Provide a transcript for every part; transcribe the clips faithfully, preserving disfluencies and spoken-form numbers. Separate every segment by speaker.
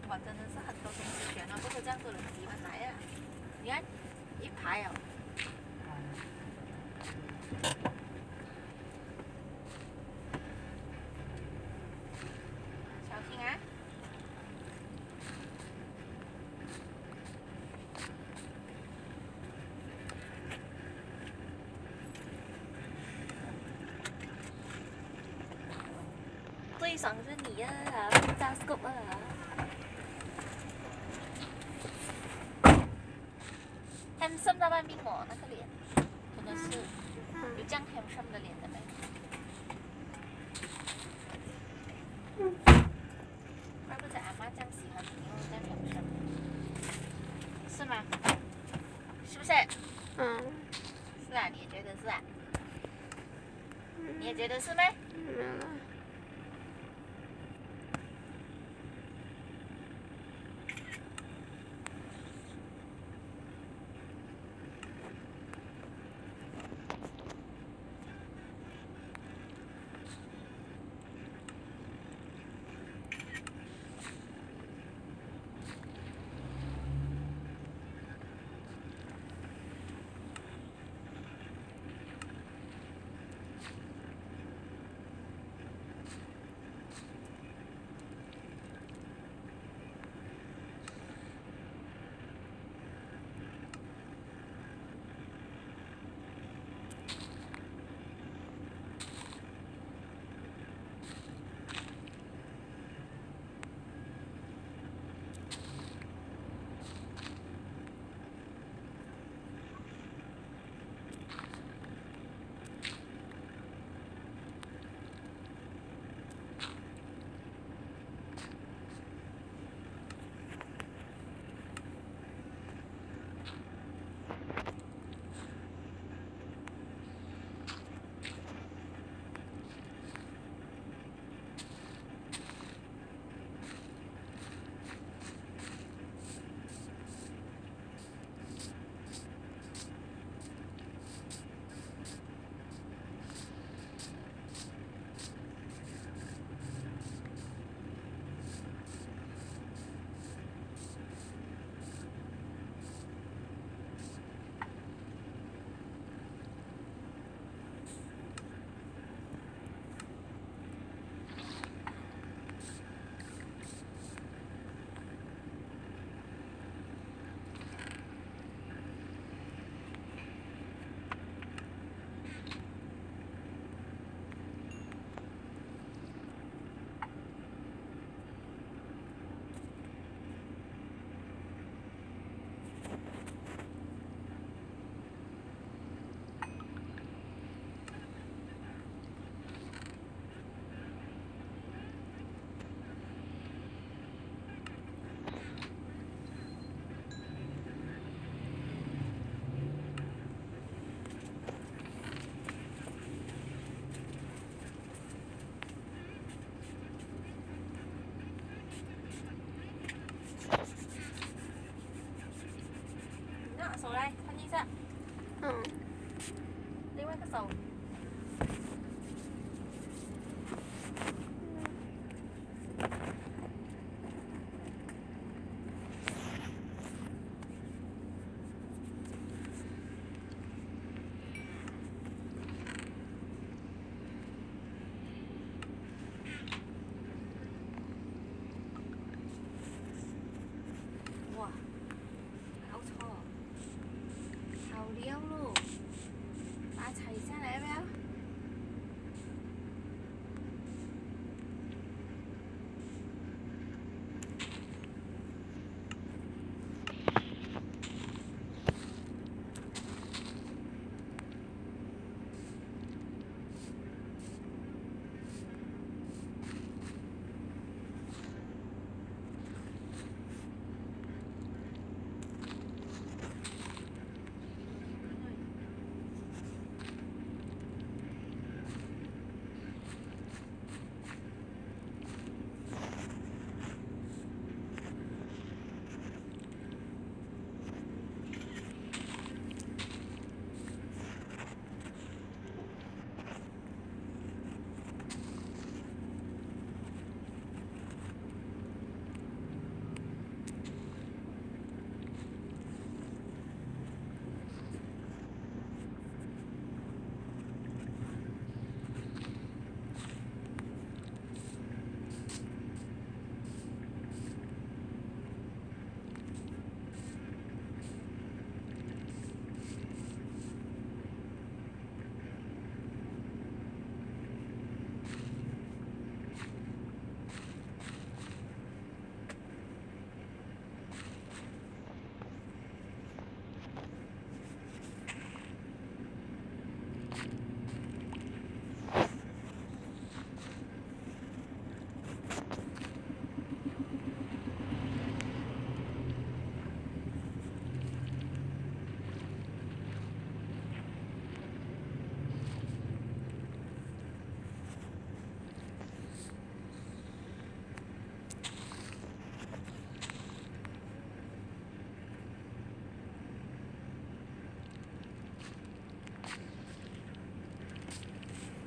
Speaker 1: 哇，真的是很多东西选啊，不过这样多人喜欢来啊。你看，一排哦。小心啊！最爽是你啊，扎 scoop 啊！handsome 到半边我那个脸，真的是有这样 handsome 的脸的没？怪不得阿妈这样喜欢你，因为这样 handsome， 是吗？是不是？
Speaker 2: 嗯。
Speaker 1: 是啊，你也觉得是啊？你也觉得是吗？
Speaker 2: 嗯。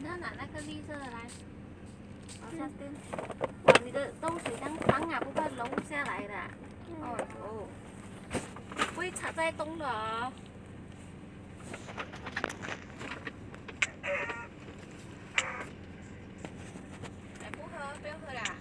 Speaker 1: 你要拿那个绿色的来，往下垫。哇，你的漏水这样放啊，不怕漏下来的。哦哟，不会插在洞的哦。哎，不喝，不要喝啦。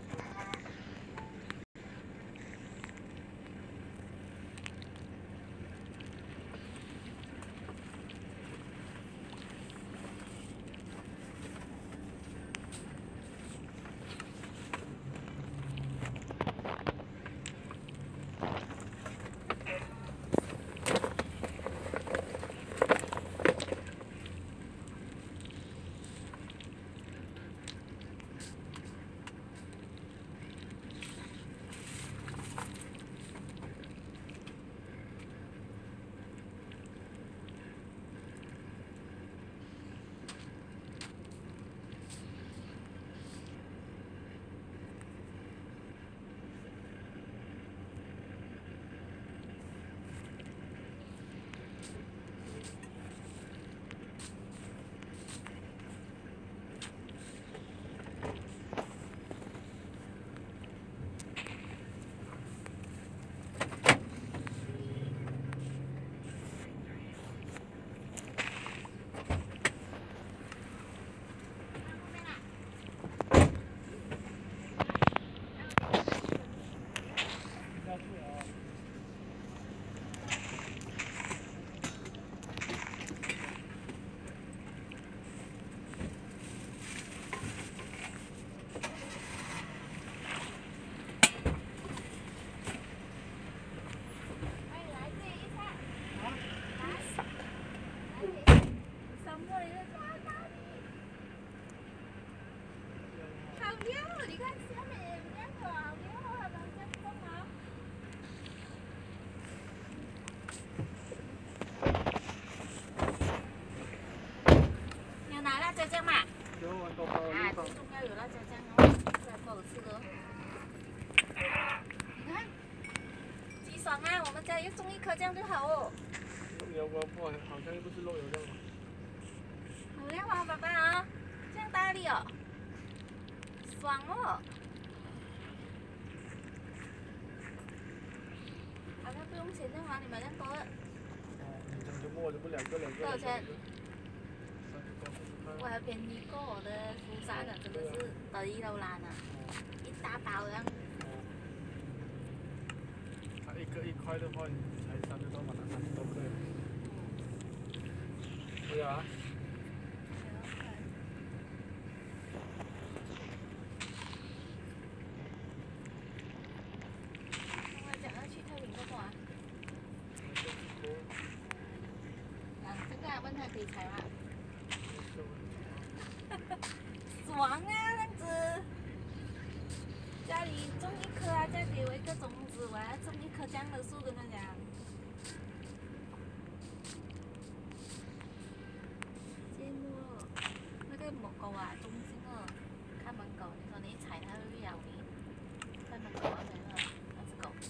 Speaker 1: 又种一颗这样就好哦。
Speaker 2: 有个不好像又不是漏油这样。
Speaker 1: 好亮啊，爸爸啊，这样大力哦，爽哦。好像不用钱的话，你买那么多。
Speaker 2: 哦，你整就摸就不两个两个。
Speaker 1: 多少钱？
Speaker 2: 三十多四十块。
Speaker 1: 我还便宜过我的福山的，真的是得意都烂了，一大包这样。
Speaker 2: 一个一块的话，你才三十多嘛，三十多块。对啊。
Speaker 1: 我讲要去特领过啊。啊，这个问他可以采吗？爽啊，这样子。家里种一棵啊，再给我一个种子，我要种一棵这样的树，跟他讲。芥末，那个蘑菇啊，中心哦，看门狗，你说你一踩它会不会咬你？看门狗啊，没了，那只狗。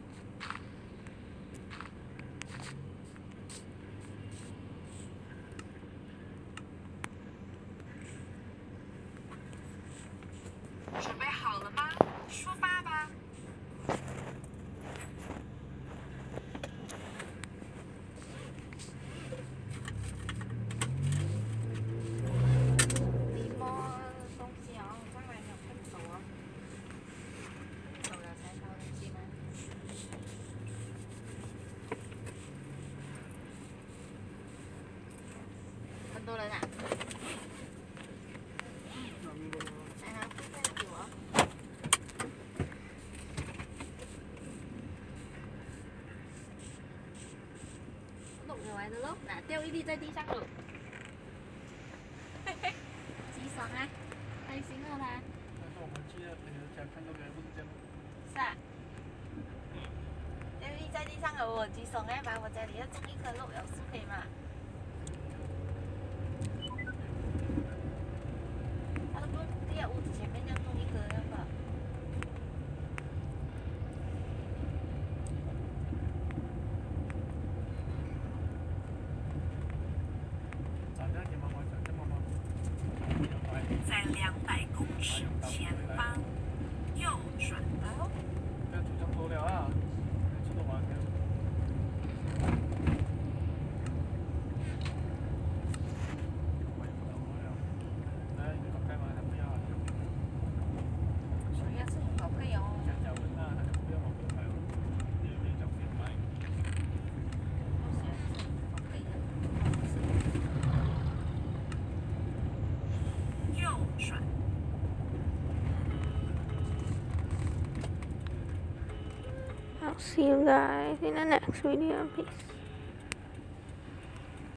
Speaker 3: 准备好了吗？出发吧！
Speaker 1: 你摸东西哦，上来没有碰手哦，碰手了才烧东西吗？很多人啊。 来的喽，那掉一粒在地上了，嘿嘿，极爽啊，开心了啦。
Speaker 2: 但是我们去那朋友家看到别人不是这样。
Speaker 1: 是啊，掉一粒在地上了哦，极爽哎！把我家里要种一棵肉有树可以吗？他都不地下屋子前面要种一棵那个。
Speaker 2: 咋样？给妈妈讲，跟妈妈。
Speaker 4: I'll see you guys in the next video. Peace.